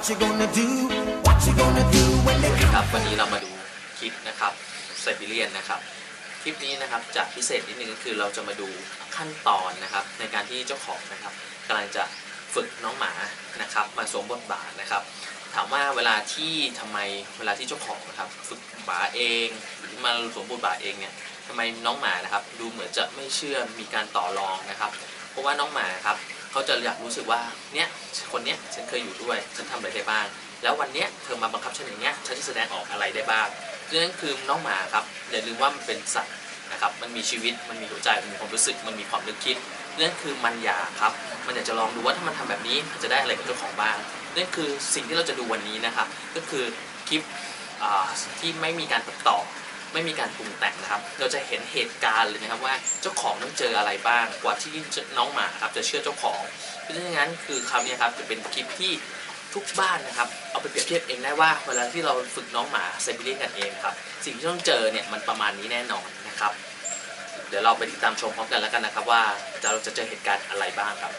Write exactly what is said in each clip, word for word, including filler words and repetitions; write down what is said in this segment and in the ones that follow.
you gonna do What you gonna do when they come ครับวันนี้เรามาดูคลิปนะครับไซบีเรียนนะครับคลิปนี้นะครับจะพิเศษนิดนึงก็คือเราจะมาดูขั้นตอนนะครับในการที่เจ้าของนะครับกำลังจะฝึกน้องหมานะครับมาสวมบทบาทนะครับถามว่าเวลาที่ทำไมเวลาที่เจ้าของนะครับฝึกหมาเองหรือมาสวมบทบาทเองเนี่ยทำไมน้องหมานะครับดูเหมือนจะไม่เชื่อมีการต่อรองนะครับเพราะว่าน้องหมาครับเขาจะอยากรู้สึกว่าเนี่ยคนเนี้ยฉันเคยอยู่ด้วยฉันทำอะไรได้บ้างแล้ววันเนี้ยเธอมาบังคับฉันอย่างเงี้ยฉันจะแสดงออกอะไรได้บ้างดังนั้นคือน้องหมาครับอย่าลืมว่ามันเป็นสัตว์นะครับมันมีชีวิตมันมีหัวใจมันมีความรู้สึกมันมีความนึกคิดนั่นคือมันอยากครับมันอยากจะลองดูว่าถ้ามันทำแบบนี้มันจะได้อะไรกับเจ้าของบ้างนั่นคือสิ่งที่เราจะดูวันนี้นะครับก็คือคลิปที่ไม่มีการตัดต่อไม่มีการปรุงแต่งนะครับเราจะเห็นเหตุการณ์เลยนะครับว่าเจ้าของต้องเจออะไรบ้างกว่าที่น้องหมาครับจะเชื่อเจ้าของเพราะฉะนั้นคือคราวนี้ครับจะเป็นคลิปที่ทุกบ้านนะครับเอาไปเปรียบเทียบเองได้ว่าเวลาที่เราฝึกน้องหมาไซบีเรียนกันเองครับสิ่งที่ต้องเจอเนี่ยมันประมาณนี้แน่นอนนะครับเดี๋ยวเราไปติดตามชมพร้อมกันแล้วกันนะครับว่าเราจะเจอเหตุการณ์อะไรบ้างครับ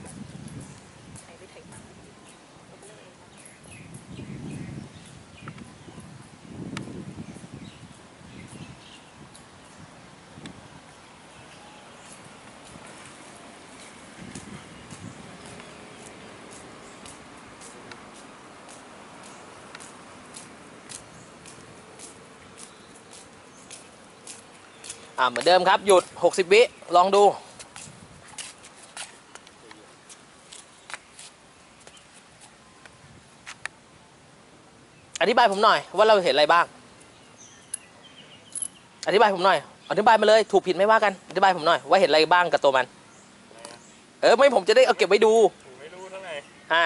เหมือนเดิมครับหยุดหกสิบวิลองดูอธิบายผมหน่อยว่าเราเห็นอะไรบ้างอธิบายผมหน่อยอธิบายมาเลยถูกผิดไม่ว่ากันอธิบายผมหน่อยว่าเห็นอะไรบ้างกับตัวมันเออไม่ผมจะได้เอาเก็บไว้ดูไม่รู้เท่าไหร่อ่า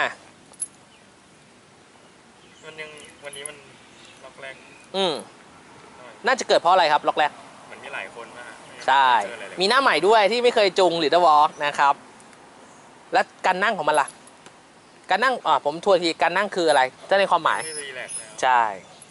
มันยังวันนี้มันล็อกแรกอืมน่าจะเกิดเพราะอะไรครับล็อกแรกมันมีหลายคนมากใช่มีหน้าใหม่ด้วยที่ไม่เคยจุงหรือดวอล์กนะครับและการนั่งของมันล่ะการนั่งอ่าผมทวนทีการนั่งคืออะไรถ้าในความหมายใช่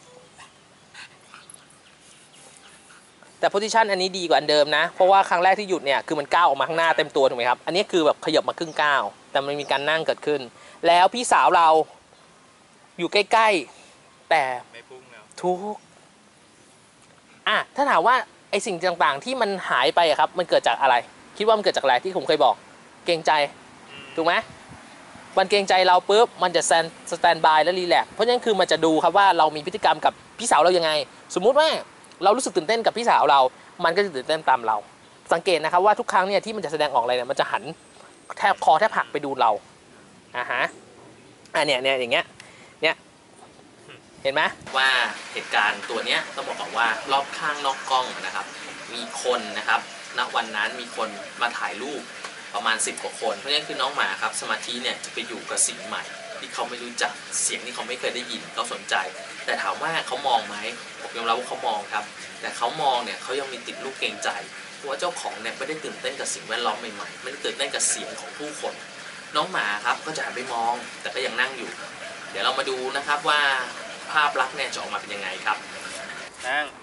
แต่โพซิชันอันนี้ดีกว่าอันเดิมนะเพราะว่าครั้งแรกที่หยุดเนี่ยคือมันก้าวออกมาข้างหน้าเต็มตัวถูกไหมครับอันนี้คือแบบขยับมาครึ่งก้าวแต่มันมีการนั่งเกิดขึ้นแล้วพี่สาวเราอยู่ใกล้ๆแต่ไม่พุ่งแล้วทุกอ่ะถ้าถามว่าไอสิ่งต่างๆที่มันหายไปครับมันเกิดจากอะไรคิดว่ามันเกิดจากอะไรที่ผมเคยบอกเกรงใจถูกไหมมันเกรงใจเราปุ๊บมันจะสแตนบายและรีแลกซ์เพราะฉะนั้นคือมันจะดูครับว่าเรามีพฤติกรรมกับพี่สาวเรายังไงสมมุติว่าเรารู้สึกตื่นเต้นกับพี่สาวเรามันก็จะตื่นเต้นตามเราสังเกตนะครับว่าทุกครั้งเนี่ยที่มันจะแสดงออกอะไรเนี่ยมันจะหันแทบคอแทบหักไปดูเราอ่าฮะอ่ะเนี่ยเนี่ยอย่างเงี้ยเนี่ยเห็นไหมว่าเหตุการณ์ตัวเนี้ยต้องบอกว่ารอบข้างนอกกล้องนะครับมีคนนะครับณวันนั้นมีคนมาถ่ายรูปประมาณสิบกว่าคนเพราะฉะนั้นคือน้องหมาครับสมาธิเนี่ยจะไปอยู่กับสิ่งใหม่ที่เขาไม่รู้จักเสียงที่เขาไม่เคยได้ยินเขาสนใจแต่ถามว่าเขามองไหมผมยอมรับว่าเขามองครับแต่เขามองเนี่ยเขายังมีติดลูกเกรงใจเพราะว่าเจ้าของเนี่ยไม่ได้ตื่นเต้นกับสิ่งแวดล้อมใหม่ๆไม่ได้ตื่นเต้นกับเสียงของผู้คนน้องหมาครับก็จะหันไปมองแต่ก็ยังนั่งอยู่เดี๋ยวเรามาดูนะครับว่าภาพลักษณ์เนี่ยจะออกมาเป็นยังไงครับนั่ง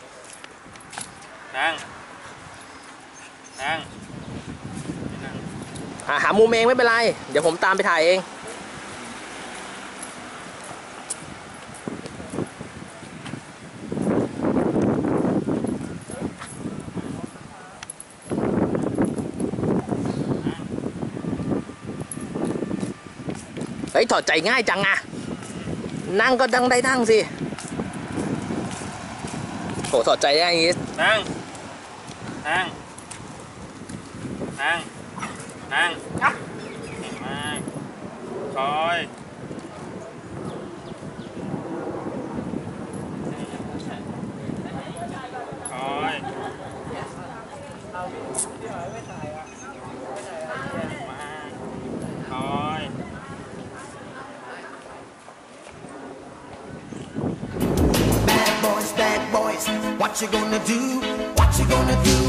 นั่งนั่งหามุมเองไม่เป็นไรเดี๋ยวผมตามไปถ่ายเองเฮ้ยถอดใจง่ายจังอะนั่งก็ดังได้นั่งสิโหถอดใจได้อย่างงี้นั่งนั่งนั่งนั่งมาคอยคอยคอย Bad boys, bad boys What you gonna do What you gonna do